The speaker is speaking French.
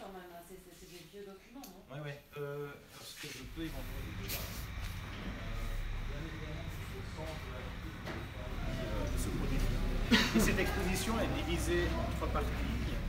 quand même, hein. C'est des vieux documents, non? Ouais, ouais. Ce que je peux éventuellement vous dire, bien évidemment, c'est au centre de l'activité de ce produit. Et cette exposition est divisée en trois parties.